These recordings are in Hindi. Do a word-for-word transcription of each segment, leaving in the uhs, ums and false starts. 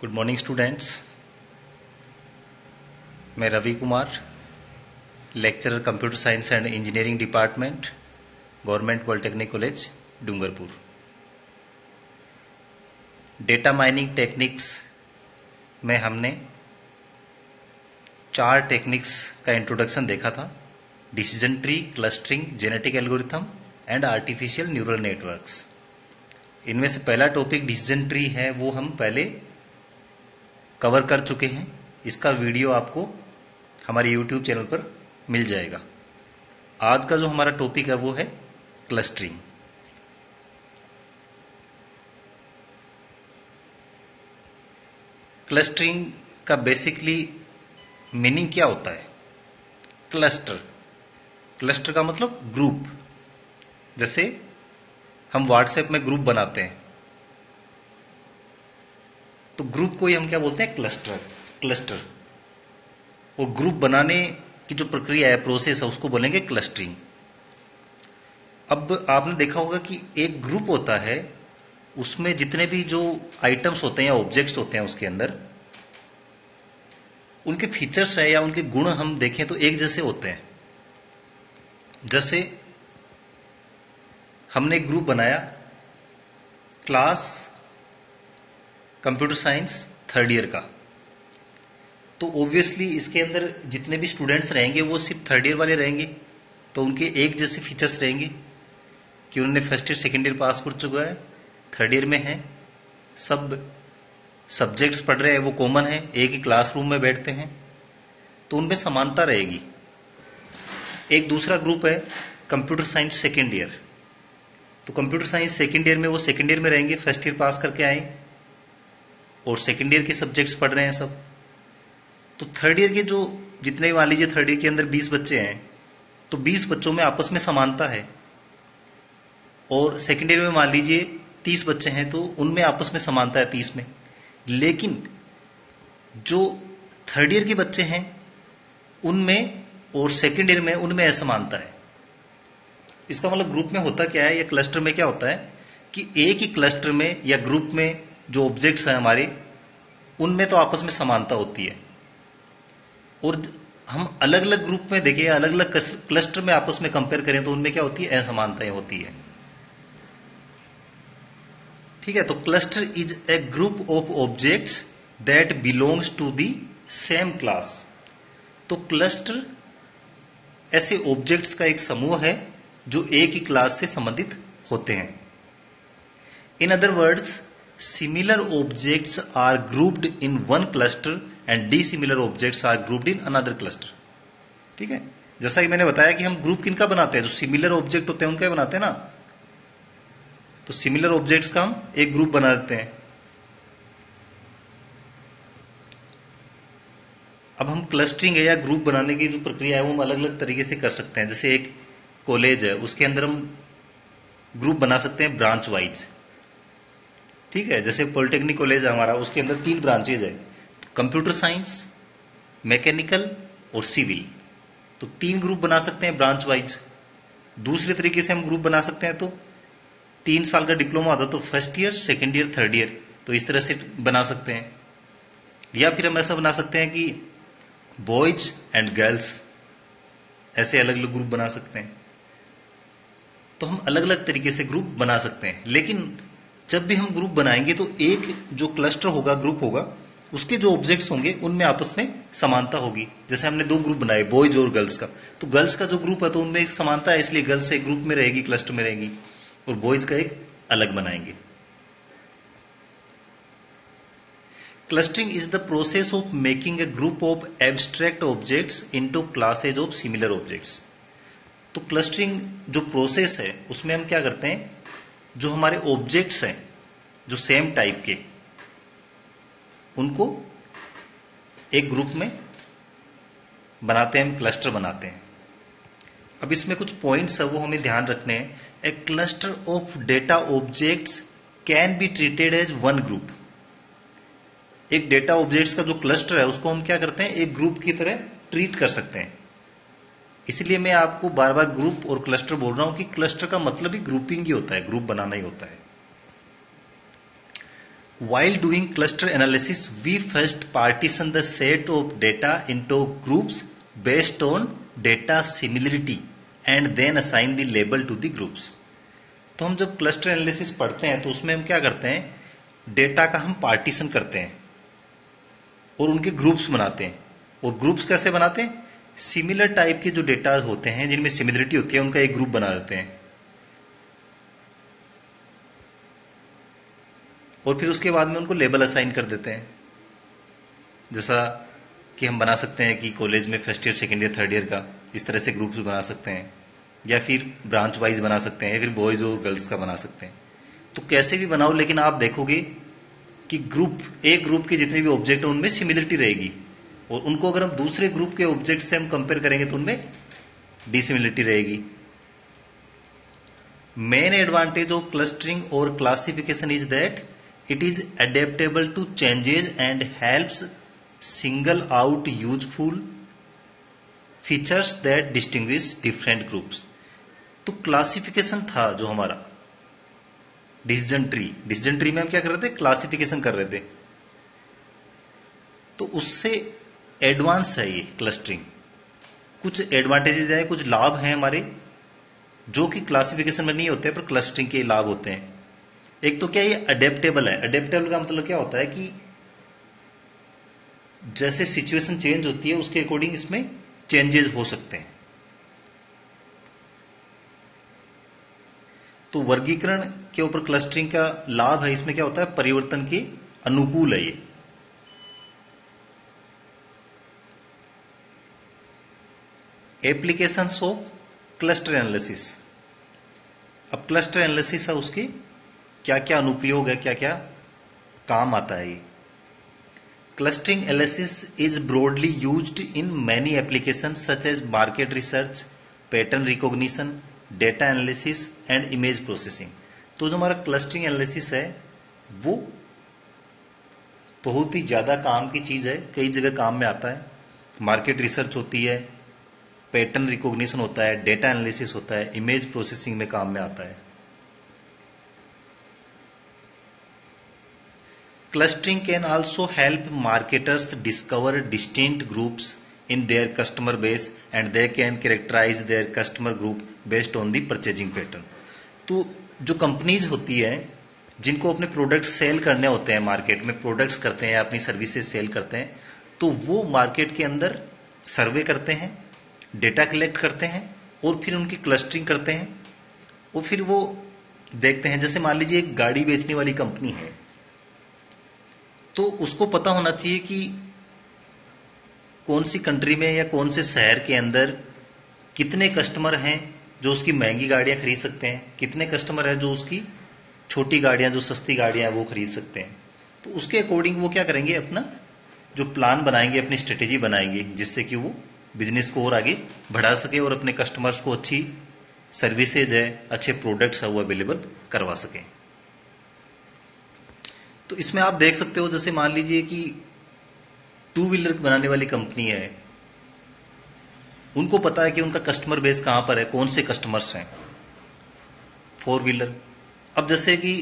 Good morning students. मैं Ravi Kumar, lecturer computer science and engineering department, government polytechnic college Dungarpur. Data mining techniques में हमने चार टेक्निक्स का इंट्रोडक्शन देखा था: decision tree, clustering, genetic algorithm and artificial neural networks. इनमें से पहला टॉपिक डिसीजन ट्री है, वो हम पहले कवर कर चुके हैं। इसका वीडियो आपको हमारे यूट्यूब चैनल पर मिल जाएगा। आज का जो हमारा टॉपिक है वो है क्लस्टरिंग। क्लस्टरिंग का बेसिकली मीनिंग क्या होता है? क्लस्टर क्लस्टर का मतलब ग्रुप। जैसे हम व्हाट्सएप में ग्रुप बनाते हैं तो ग्रुप को ही हम क्या बोलते हैं? क्लस्टर क्लस्टर और ग्रुप बनाने की जो प्रक्रिया है, प्रोसेस है, उसको बोलेंगे क्लस्टरिंग। अब आपने देखा होगा कि एक ग्रुप होता है, उसमें जितने भी जो आइटम्स होते हैं या ऑब्जेक्ट्स होते हैं उसके अंदर, उनके फीचर्स है या उनके गुण हम देखें तो एक जैसे होते हैं। जैसे हमने एक ग्रुप बनाया, class computer science third year का, तो ऑब्वियसली इसके अंदर जितने भी स्टूडेंट्स रहेंगे वो सिर्फ थर्ड ईयर वाले रहेंगे, तो उनके एक जैसे फीचर्स रहेंगे कि उन्होंने first year second year pass कर चुका है, थर्ड ईयर में है, सब सब्जेक्ट्स पढ़ रहे हैं वो कॉमन है, एक ही क्लासरूम में बैठते हैं, तो उनमें समानता रहेगी। एक दूसरा ग्रुप है कंप्यूटर साइंस सेकेंड ईयर, तो कंप्यूटर साइंस सेकेंड ईयर में वो सेकेंड ईयर में रहेंगे, फर्स्ट ईयर पास करके आए और सेकेंड ईयर के सब्जेक्ट्स पढ़ रहे हैं सब। तो थर्ड ईयर के जो जितने मान लीजिए थर्ड ईयर के अंदर बीस बच्चे हैं, तो बीस बच्चों में आपस में समानता है। और सेकेंड ईयर में मान लीजिए तीस बच्चे हैं, तो उनमें आपस में समानता है तीस में। लेकिन जो थर्ड ईयर के बच्चे हैं उनमें और सेकेंड ईयर में उनमें असमानता है। इसका मतलब ग्रुप में होता क्या है या क्लस्टर में क्या होता है कि एक ही क्लस्टर में या ग्रुप में जो ऑब्जेक्ट्स हैं हमारे, उनमें तो आपस में समानता होती है, और हम अलग अलग ग्रुप में देखें, अलग अलग क्लस्टर में आपस में कंपेयर करें तो उनमें क्या होती है? असमानताएं होती है। ठीक है, तो cluster is a group of objects that belongs to the same class. तो क्लस्टर ऐसे ऑब्जेक्ट्स का एक समूह है जो एक ही क्लास से संबंधित होते हैं। In other words, similar objects are grouped in one cluster and dissimilar objects are grouped in another cluster. ठीक है, जैसा कि मैंने बताया कि हम ग्रुप किनका बनाते हैं? जो सिमिलर ऑब्जेक्ट होते हैं उनका बनाते हैं ना। तो सिमिलर ऑब्जेक्ट्स का हम एक ग्रुप बना देते हैं। अब हम क्लस्टरिंग है या ग्रुप बनाने की जो प्रक्रिया है वो हम अलग अलग तरीके से कर सकते हैं। जैसे एक कॉलेज है, उसके अंदर हम ग्रुप बना सकते हैं ब्रांच वाइज। ठीक है, जैसे पॉलिटेक्निक कॉलेज है हमारा, उसके अंदर तीन ब्रांचेज है, कंप्यूटर साइंस, मैकेनिकल और सिविल। तो तीन ग्रुप बना सकते हैं ब्रांच वाइज। दूसरे तरीके से हम ग्रुप बना सकते हैं, तो तीन साल का डिप्लोमा होता तो first year, second year, third year, तो इस तरह से बना सकते हैं। या फिर हम ऐसा बना सकते हैं कि बॉयज एंड गर्ल्स, ऐसे अलग अलग ग्रुप बना सकते हैं। तो हम अलग अलग तरीके से ग्रुप बना सकते हैं। लेकिन जब भी हम ग्रुप बनाएंगे तो एक जो क्लस्टर होगा, ग्रुप होगा, उसके जो ऑब्जेक्ट्स होंगे उनमें आपस में समानता होगी। जैसे हमने दो ग्रुप बनाए, बॉयज और गर्ल्स का, तो गर्ल्स का जो ग्रुप है तो उनमें एक समानता है, इसलिए गर्ल्स एक ग्रुप में रहेगी, क्लस्टर में रहेगी, और बॉयज का एक अलग बनाएंगे। Clustering is the process of making a group of abstract objects into classes of similar objects. तो क्लस्टरिंग जो प्रोसेस है उसमें हम क्या करते हैं, जो हमारे ऑब्जेक्ट्स हैं जो सेम टाइप के, उनको एक ग्रुप में बनाते हैं, हम क्लस्टर बनाते हैं। अब इसमें कुछ पॉइंट्स है वो हमें ध्यान रखने हैं। A cluster of data objects can be treated as one group. एक डेटा ऑब्जेक्ट्स का जो क्लस्टर है उसको हम क्या करते हैं? एक ग्रुप की तरह ट्रीट कर सकते हैं। इसलिए मैं आपको बार बार ग्रुप और क्लस्टर बोल रहा हूं कि क्लस्टर का मतलब ही ग्रुपिंग ही होता है, ग्रुप बनाना ही होता है। while doing cluster analysis we first partition the set of data into groups based on data similarity and then assign the label to the groups. तो हम जब क्लस्टर एनालिसिस पढ़ते हैं तो उसमें हम क्या करते हैं, डेटा का हम पार्टीशन करते हैं और उनके ग्रुप्स बनाते हैं. और ग्रुप्स कैसे बनाते हैं, सिमिलर टाइप के जो डेटा होते हैं जिनमें सिमिलरिटी होती है उनका एक ग्रुप बना देते हैं. और फिर उसके बाद में उनको लेबल असाइन कर देते हैं. जैसा कि हम बना सकते हैं कि कॉलेज में first year second year third year का इस तरह से ग्रुप्स बना सकते हैं, या फिर ब्रांच वाइज बना सकते हैं, या फिर बॉयज और गर्ल्स का बना सकते हैं. तो कैसे भी बनाओ, लेकिन आप देखोगे कि ग्रुप, एक ग्रुप के जितने भी ऑब्जेक्ट हैं उनमें सिमिलरिटी रहेगी, और उनको अगर हम दूसरे ग्रुप के ऑब्जेक्ट से हम कंपेयर करेंगे तो उनमें डिसिमिलरिटी रहेगी. मेन एडवांटेज ऑफ क्लस्टरिंग और classification is that it is adaptable to changes and helps single out useful features that distinguish different groups. तो क्लासिफिकेशन था जो हमारा डिसीजन ट्री, डिसीजन ट्री में हम क्या कर रहे थे, क्लासिफिकेशन कर रहे थे. तो उससे एडवांस है ये क्लस्टरिंग. कुछ एडवांटेजेस है, कुछ लाभ हैं हमारे जो कि क्लासिफिकेशन में नहीं होते पर क्लस्टरिंग के लाभ होते हैं. एक तो क्या ये अडेप्टेबल है. अडेप्टेबल का मतलब क्या होता है कि जैसे सिचुएशन चेंज होती है उसके अकॉर्डिंग इसमें चेंजेस हो सकते हैं. तो वर्गीकरण के ऊपर क्लस्टरिंग का लाभ है. इसमें क्या होता है, परिवर्तन के अनुकूल है ये. Applications of cluster analysis. अब क्लस्टर एनालिसिस है, उसके क्या क्या अनुप्रयोग है, क्या क्या काम आता है. Clustering analysis is broadly used in many applications such as market research, pattern recognition, data analysis and image processing. तो जो हमारा क्लस्टरिंग एनालिसिस है वो बहुत ही ज्यादा काम की चीज है, कई जगह काम में आता है. मार्केट रिसर्च होती है, पैटर्न रिकॉग्निशन होता है, डेटा एनालिसिस होता है, इमेज प्रोसेसिंग में काम में आता है. Clustering can also help marketers discover distinct groups in their customer base and they can characterize their customer group based on the purchasing pattern. तो जो कंपनीज होती है जिनको अपने प्रोडक्ट सेल करने होते हैं, मार्केट में प्रोडक्ट्स करते हैं, अपनी सर्विसेज सेल करते हैं, तो वो मार्केट के अंदर सर्वे करते हैं, डेटा कलेक्ट करते हैं और फिर उनकी क्लस्टरिंग करते हैं. और फिर वो देखते हैं, जैसे मान लीजिए एक गाड़ी बेचने वाली कंपनी है तो उसको पता होना चाहिए कि कौन सी कंट्री में या कौन से शहर के अंदर कितने कस्टमर हैं जो उसकी महंगी गाड़ियां खरीद सकते हैं, कितने कस्टमर हैं जो उसकी छोटी गाड़ियां, जो सस्ती गाड़ियां हैं वो खरीद सकते हैं. तो उसके अकॉर्डिंग वो क्या करेंगे, अपना जो प्लान बनाएंगे, अपनी स्ट्रेटेजी बनाएंगे जिससे कि वो बिजनेस को और आगे बढ़ा सके और अपने कस्टमर्स को अच्छी सर्विसेज है, अच्छे प्रोडक्ट्स है वो अवेलेबल करवा सके. तो इसमें आप देख सकते हो, जैसे मान लीजिए कि टू व्हीलर बनाने वाली कंपनी है, उनको पता है कि उनका कस्टमर बेस कहां पर है, कौन से कस्टमर्स हैं. फोर व्हीलर, अब जैसे कि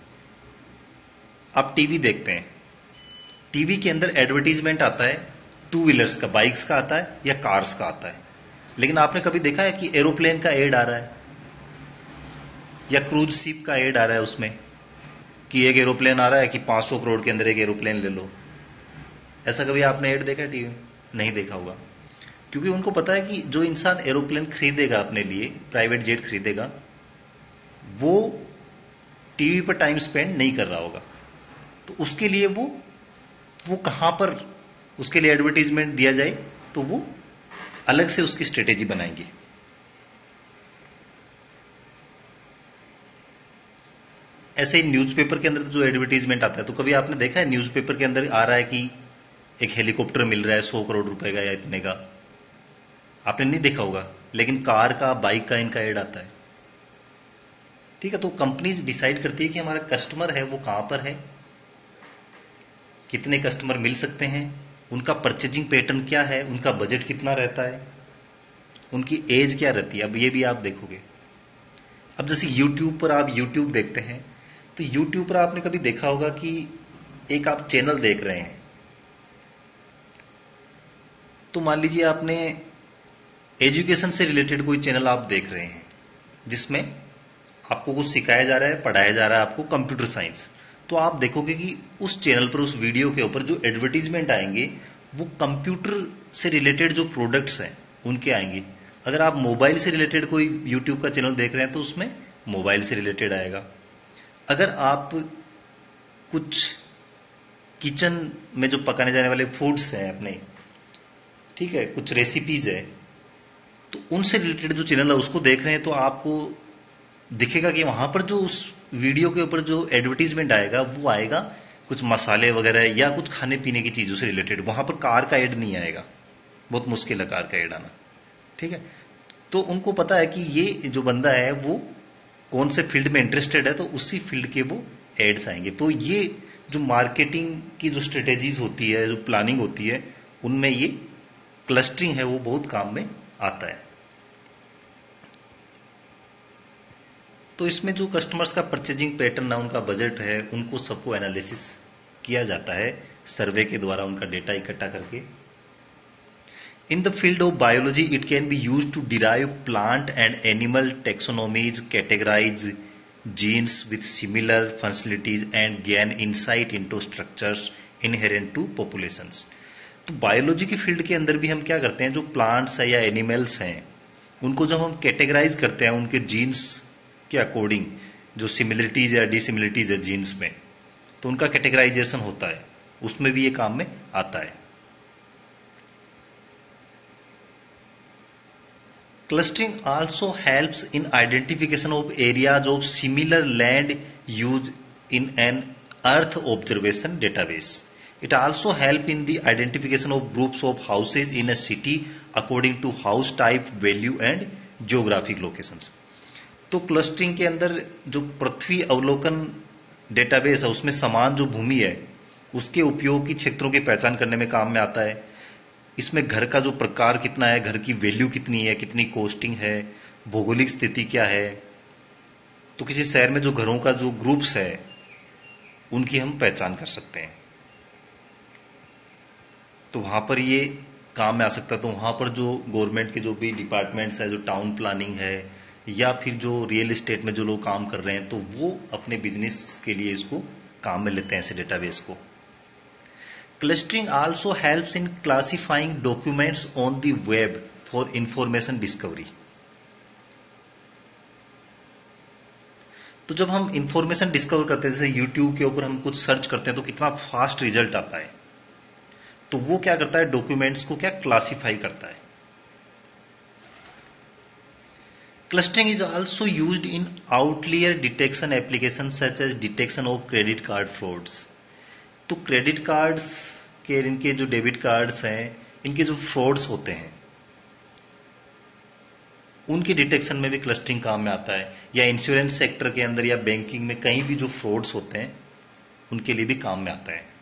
आप टीवी देखते हैं, टीवी के अंदर एडवर्टीजमेंट आता है टू व्हीलर्स का, बाइक्स का आता है या कार्स का आता है. लेकिन आपने कभी देखा है कि एरोप्लेन का एड आ रहा है या क्रूज शिप का एड आ रहा है उसमें कि एक एरोप्लेन आ रहा है कि पांच सौ करोड़ के अंदर एक एरोप्लेन ले लो? ऐसा कभी आपने ऐड देखा टीवी में? नहीं देखा होगा, क्योंकि उनको पता है कि जो इंसान एरोप्लेन खरीदेगा अपने लिए, प्राइवेट जेट खरीदेगा, वो टीवी पर टाइम स्पेंड नहीं कर रहा होगा. तो उसके लिए वो वो कहां पर उसके लिए एडवर्टीजमेंट दिया जाए, तो वो अलग से उसकी स्ट्रेटेजी बनाएंगे. ऐसे ही न्यूज़पेपर के अंदर जो एडवर्टीजमेंट आता है, तो कभी आपने देखा है न्यूज़पेपर के अंदर आ रहा है कि एक हेलीकॉप्टर मिल रहा है सौ करोड़ रुपए का या इतने का? आपने नहीं देखा होगा, लेकिन कार का, बाइक का इनका एड आता है. ठीक है, तो कंपनीज डिसाइड करती है कि हमारा कस्टमर है वो कहां पर है, कितने कस्टमर मिल सकते हैं, उनका परचेजिंग पैटर्न क्या है, उनका बजट कितना रहता है, उनकी एज क्या रहती है. अब ये भी आप देखोगे. अब जैसे यूट्यूब पर आप यूट्यूब देखते हैं, तो यूट्यूब पर आपने कभी देखा होगा कि एक आप चैनल देख रहे हैं, तो मान लीजिए आपने एजुकेशन से रिलेटेड कोई चैनल आप देख रहे हैं जिसमें आपको कुछ सिखाया जा रहा है, पढ़ाया जा रहा है आपको कंप्यूटर साइंस, तो आप देखोगे कि उस चैनल पर, उस वीडियो के ऊपर जो एडवर्टीजमेंट आएंगे वो कंप्यूटर से रिलेटेड जो प्रोडक्ट्स हैं उनके आएंगे। अगर आप मोबाइल से रिलेटेड कोई यूट्यूब का चैनल देख रहे हैं तो उसमें मोबाइल से रिलेटेड आएगा। अगर आप कुछ किचन में जो पकाने जाने वाले फूड्स हैं अपने, ठीक है, कुछ रेसिपीज है, तो उनसे रिलेटेड जो चैनल है उसको देख रहे हैं तो आपको दिखेगा कि वहां पर जो उस वीडियो के ऊपर जो एडवर्टीजमेंट आएगा वो आएगा कुछ मसाले वगैरह या कुछ खाने पीने की चीजों से रिलेटेड। वहां पर कार का एड नहीं आएगा, बहुत मुश्किल है कार का एड आना, ठीक है। तो उनको पता है कि ये जो बंदा है वो कौन से फील्ड में इंटरेस्टेड है, तो उसी फील्ड के वो एड्स आएंगे। तो ये जो मार्केटिंग की जो स्ट्रेटेजीज होती है, जो प्लानिंग होती है, उनमें ये क्लस्टरिंग है वो बहुत काम में आता है। तो इसमें जो कस्टमर्स का परचेजिंग पैटर्न है, उनका बजट है, उनको सबको एनालिसिस किया जाता है सर्वे के द्वारा, उनका डेटा इकट्ठा करके। In the field of biology it can be used to derive plant and animal taxonomies, categorize genes with similar functionalities and gain insight into structures inherent to populations. तो बायोलॉजी की फील्ड के अंदर भी हम क्या करते हैं, जो प्लांट्स है या एनिमल्स हैं उनको जब हम कैटेगराइज करते हैं उनके जीन्स के अकॉर्डिंग, जो सिमिलरिटीज या डिसिमिलरिटीज है जीन्स में, तो उनका कैटेगराइजेशन होता है, उसमें भी ये काम में आता है। Clustering also helps in identification of areas of similar land use in an earth observation database. It also help in the identification of groups of houses in a city according to house type, value and geographic locations. तो क्लस्टरिंग के अंदर जो पृथ्वी अवलोकन डेटाबेस है उसमें समान जो भूमि है उसके उपयोग की क्षेत्रों की पहचान करने में काम में आता है। इसमें घर का जो प्रकार कितना है, घर की वैल्यू कितनी है, कितनी कॉस्टिंग है, भौगोलिक स्थिति क्या है, तो किसी शहर में जो घरों का जो ग्रुप्स है उनकी हम पहचान कर सकते हैं, तो वहां पर ये काम में आ सकता है। तो वहां पर जो गवर्नमेंट के जो भी डिपार्टमेंट्स है, जो टाउन प्लानिंग है या फिर जो रियल एस्टेट में जो लोग काम कर रहे हैं, तो वो अपने बिजनेस के लिए इसको काम में लेते हैं, ऐसे डेटाबेस को। Clustering also helps in classifying documents on the web for information discovery. तो जब हम इंफॉर्मेशन डिस्कवर करते हैं, जैसे यूट्यूब के ऊपर हम कुछ सर्च करते हैं तो कितना फास्ट रिजल्ट आता है, तो वो क्या करता है, डॉक्यूमेंट्स को क्या क्लासिफाई करता है। Clustering is also used in outlier detection application such as detection of credit card frauds. तो क्रेडिट कार्ड्स के, इनके जो डेबिट कार्ड्स हैं, इनके जो फ्रॉड्स होते हैं उनके डिटेक्शन में भी क्लस्टरिंग काम में आता है, या इंश्योरेंस सेक्टर के अंदर या बैंकिंग में कहीं भी जो फ्रॉड्स होते हैं उनके लिए भी काम में आता है।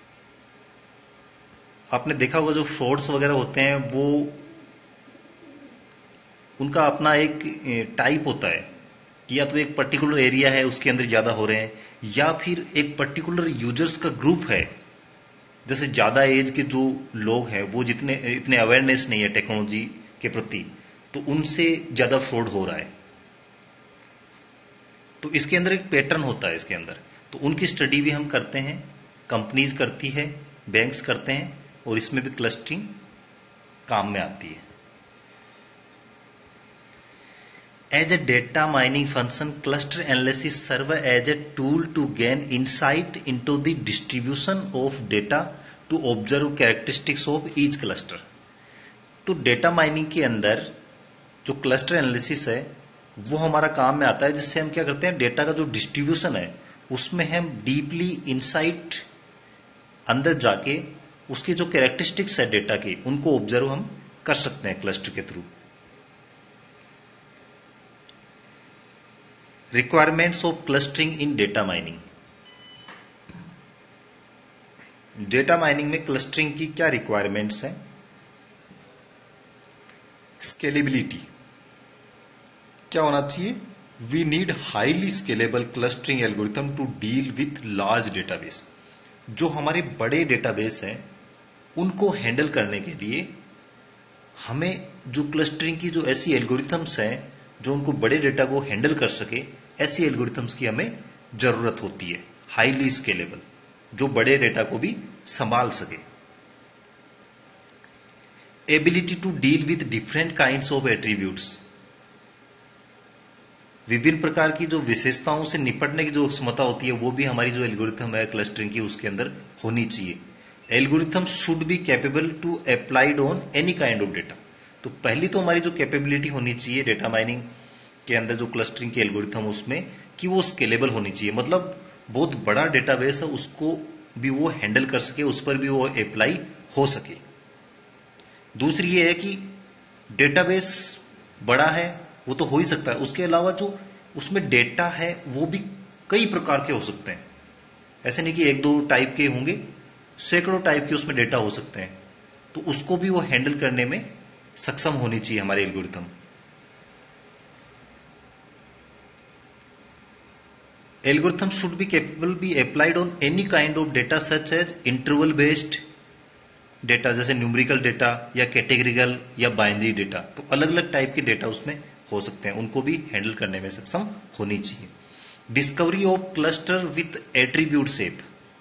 आपने देखा होगा जो फ्रॉड्स वगैरह होते हैं वो उनका अपना एक टाइप होता है कि या तो एक पर्टिकुलर एरिया है उसके अंदर ज्यादा हो रहे हैं, या फिर एक पर्टिकुलर यूजर्स का ग्रुप है, जैसे ज्यादा एज के जो लोग हैं वो जितने इतने अवेयरनेस नहीं है टेक्नोलॉजी के प्रति, तो उनसे ज्यादा फ्रॉड हो रहा है। तो इसके अंदर एक पैटर्न होता है इसके अंदर, तो उनकी स्टडी भी हम करते हैं, कंपनीज करती है, बैंक्स करते हैं, और इसमें भी क्लस्टरिंग काम में आती है। As a data mining function, cluster analysis serve as a tool to gain insight into the distribution of data to observe characteristics of each cluster. तो डेटा माइनिंग के अंदर जो क्लस्टर एनालिसिस है वो हमारा काम में आता है, जिससे हम क्या करते हैं, डेटा का जो डिस्ट्रीब्यूशन है उसमें हम डीपली इंसाइट अंदर जाके उसके जो कैरेक्टरिस्टिक्स है डेटा के उनको ऑब्जर्व हम कर सकते हैं क्लस्टर के through. Requirements of clustering in data mining. Data mining में क्लस्टरिंग की क्या रिक्वायरमेंट्स हैं? स्केलेबिलिटी क्या होना चाहिए? We need highly scalable clustering algorithm to deal with large database. जो हमारे बड़े डेटाबेस हैं उनको हैंडल करने के लिए हमें जो क्लस्टरिंग की जो ऐसी एल्गोरिथम्स हैं जो उनको बड़े डेटा को हैंडल कर सके, ऐसी एल्गोरिथम्स की हमें जरूरत होती है, हाईली स्केलेबल, जो बड़े डेटा को भी संभाल सके। Ability to deal with different kinds of attributes, विभिन्न प्रकार की जो विशेषताओं से निपटने की जो क्षमता होती है वो भी हमारी जो एल्गोरिथम है क्लस्टरिंग की उसके अंदर होनी चाहिए। Algorithm should be capable to applied on any kind of data. तो पहली तो हमारी जो कैपेबिलिटी होनी चाहिए डेटा माइनिंग के अंदर जो क्लस्टरिंग की एल्गोरिथम उसमें, कि वो स्केलेबल होनी चाहिए, मतलब बहुत बड़ा डेटाबेस है उसको भी वो हैंडल कर सके, उस पर भी वो अप्लाई हो सके। दूसरी ये है कि डेटाबेस बड़ा है वो तो हो ही सकता है, उसके अलावा जो उसमें डेटा है वो भी कई प्रकार के हो सकते हैं। ऐसे नहीं कि एक दो टाइप के होंगे, सैकड़ों टाइप के उसमें डेटा हो सकते हैं, तो उसको भी वो हैंडल करने में सक्षम होनी चाहिए हमारे algorithm. Algorithm should be capable be applied on any kind of data such as interval based data, जैसे न्यूमेरिकल डेटा या कैटेगरिकल या बाइनरी डेटा, तो अलग अलग टाइप के डेटा उसमें हो सकते हैं, उनको भी हैंडल करने में सक्षम होनी चाहिए। Discovery of cluster with attribute shape,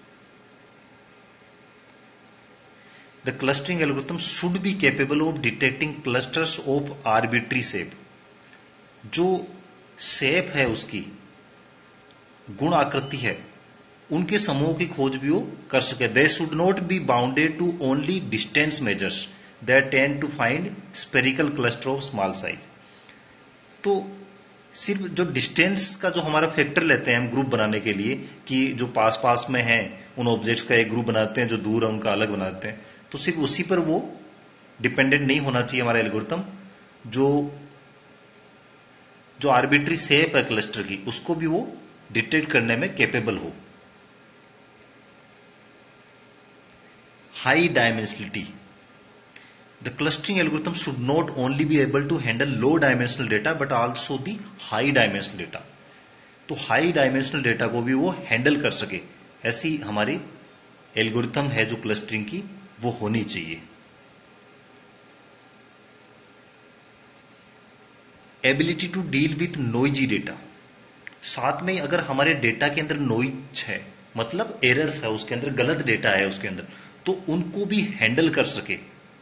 the clustering algorithm should be capable of detecting clusters of arbitrary shape, जो शेप है उसकी गुण आकृति है उनके समूह की खोज भी वो कर सके। They should not be bounded to only distance measures that tend to find spherical cluster of small size. तो सिर्फ जो डिस्टेंस का जो हमारा फैक्टर लेते हैं हम ग्रुप बनाने के लिए, कि जो पास पास में हैं उन ऑब्जेक्ट्स का एक ग्रुप बनाते हैं, जो दूर है उनका अलग बनाते हैं, तो सिर्फ उसी पर वो डिपेंडेंट नहीं होना चाहिए हमारा एल्गोरिथम। जो जो आर्बिट्री शेप है क्लस्टर की उसको भी वो डिटेक्ट करने में कैपेबल हो। High dimensionality, the clustering algorithm should not only be able to handle low dimensional data but also the high dimensional data. तो हाई डायमेंशनल डेटा को भी वो हैंडल कर सके, ऐसी हमारी एल्गोरिथम है जो क्लस्टरिंग की वो होनी चाहिए। Ability to deal with noisy data, साथ में अगर हमारे डेटा के अंदर नॉइज है, मतलब एरर्स है उसके अंदर, गलत डेटा है उसके अंदर, तो उनको भी हैंडल कर सके,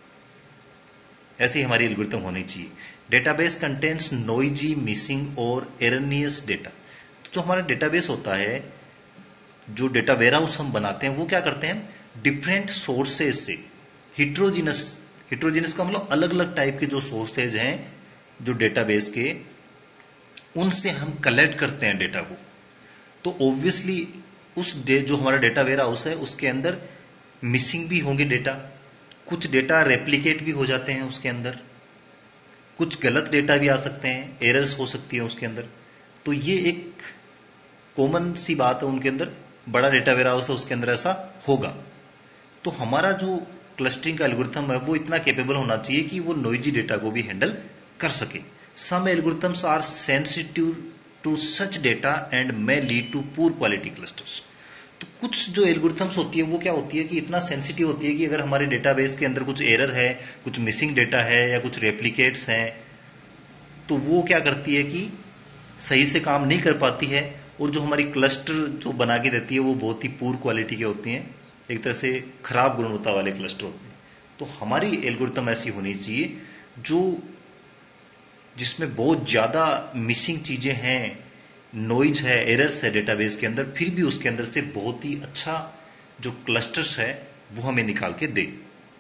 ऐसी हमारी एल्गोरिथम होनी चाहिए। डेटाबेस कंटेन्स नॉइजी, मिसिंग और एरनियस डेटा। तो जो हमारा डेटाबेस होता है, जो डेटा वेयरहाउस हम बनाते हैं, वो क्या करते हैं, डिफरेंट सोर्सेज से, हिट्रोजिनस, हिट्रोजिनस का मतलब अलग अलग टाइप के जो सोर्सेज हैं जो डेटाबेस के, उनसे हम कलेक्ट करते हैं डेटा को। तो ऑब्वियसली उस जो हमारा डेटा वेयर हाउस है उसके अंदर मिसिंग भी होंगे डेटा, कुछ डेटा रेप्लिकेट भी हो जाते हैं उसके अंदर, कुछ गलत डेटा भी आ सकते हैं, एरर्स हो सकती है उसके अंदर। तो ये एक कॉमन सी बात है उनके अंदर, बड़ा डेटा वेयर हाउस है उसके अंदर ऐसा होगा। तो हमारा जो क्लस्टरिंग का एल्गोरिथम है वो इतना कैपेबल होना चाहिए कि वो नॉइजी डेटा को भी हैंडल कर सके। Some algorithms are sensitive to such data and may lead to poor quality clusters. तो कुछ जो एल्गोरिथम्स होती है वो क्या होती है कि इतना सेंसिटिव होती है कि अगर हमारे डेटाबेस के अंदर कुछ एरर है, कुछ मिसिंग डेटा है या कुछ रेप्लिकेट्स हैं, तो वो क्या करती है कि सही से काम नहीं कर पाती है, और जो हमारी क्लस्टर जो बना के देती है वो बहुत ही पुअर क्वालिटी के होती हैं, एक तरह से खराब गुणवत्ता वाले क्लस्टर होते हैं। तो हमारी एल्गोरिथम ऐसी होनी चाहिए जो जिसमें बहुत ज्यादा मिसिंग चीजें हैं, नॉइज है, एरर्स है डेटाबेस के अंदर, फिर भी उसके अंदर से बहुत ही अच्छा जो क्लस्टर्स है वो हमें निकाल के दे।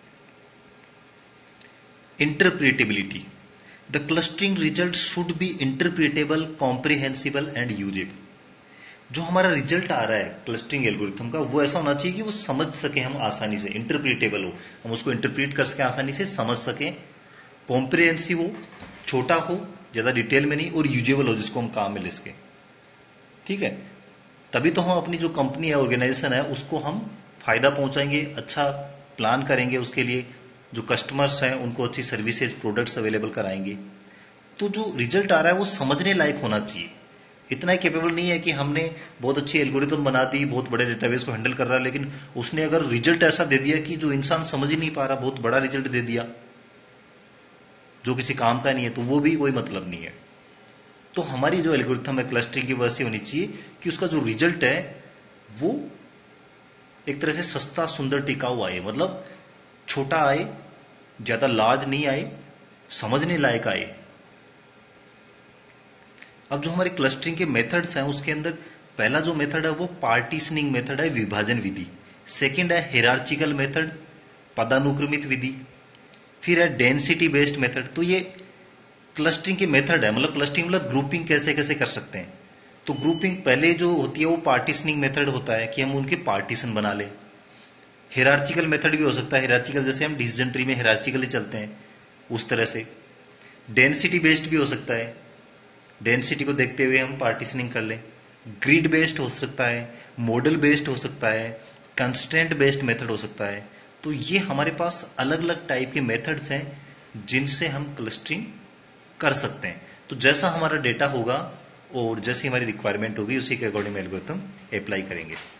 Interpretability, the clustering result should be interpretable, comprehensible and usable. जो हमारा रिजल्ट आ रहा है क्लस्टरिंग एल्गोरिथम का वो ऐसा होना चाहिए कि वो समझ सके हम आसानी से, इंटरप्रिटेबल हो, हम उसको इंटरप्रीट कर सके, आसानी से समझ सके, कॉम्प्रिहेंसिव हो, छोटा हो, ज्यादा डिटेल में नहीं, और यूजेबल हो, जिसको हम काम में ले सके। ठीक है, तभी तो हम अपनी जो कंपनी है, ऑर्गेनाइजेशन है, उसको हम फायदा पहुंचाएंगे, अच्छा प्लान करेंगे, उसके लिए जो कस्टमर्स हैं उनको अच्छी सर्विसेज, प्रोडक्ट्स अवेलेबल कराएंगे। तो जो रिजल्ट आ रहा है वो समझने लायक होना चाहिए, इतना केपेबल नहीं है कि हमने बहुत अच्छी एल्गोरिथम बना दी, बहुत बड़े डेटाबेस को हैंडल कर रहा है, लेकिन उसने अगर रिजल्ट ऐसा दे दिया कि जो इंसान समझ ही नहीं पा रहा, बहुत बड़ा रिजल्ट दे दिया जो किसी काम का नहीं है, तो वो भी कोई मतलब नहीं है। तो हमारी जो एल्गोरिथम है क्लस्टरिंग की वजह से होनी चाहिए कि उसका जो रिजल्ट है वो एक तरह से सस्ता, सुंदर, टिकाऊ आए, मतलब छोटा आए, ज्यादा लार्ज नहीं आए, समझने लायक आए। अब जो हमारे क्लस्टरिंग के मेथड्स हैं उसके अंदर पहला जो मेथड है वो पार्टीशनिंग मेथड है, विभाजन विधि। सेकंड है हिरार्चिकल मेथड, पदानुक्रमित विधि। फिर है डेंसिटी बेस्ड मेथड। तो ये क्लस्टरिंग के मेथड है, मतलब क्लस्टरिंग मतलब ग्रुपिंग कैसे कैसे कर सकते हैं। तो ग्रुपिंग पहले जो होती है वो पार्टीशनिंग मेथड होता है कि हम उनके पार्टीशन बना लें। हिरार्चिकल मेथड भी हो सकता है, हिरार्चिकल जैसे हम डिसीजन ट्री में हिरार्चिकली चलते हैं उस तरह से। डेंसिटी बेस्ड भी हो सकता है, डेंसिटी को देखते हुए हम पार्टीशनिंग कर लें। ग्रिड बेस्ड हो सकता है, मॉडल बेस्ड हो सकता है, कंस्ट्रेंट बेस्ड मेथड हो सकता है। तो ये हमारे पास अलग अलग टाइप के मेथड्स हैं जिनसे हम क्लस्टरिंग कर सकते हैं। तो जैसा हमारा डेटा होगा और जैसी हमारी रिक्वायरमेंट होगी उसी के अकॉर्डिंग एल्गोरिथम अप्लाई करेंगे।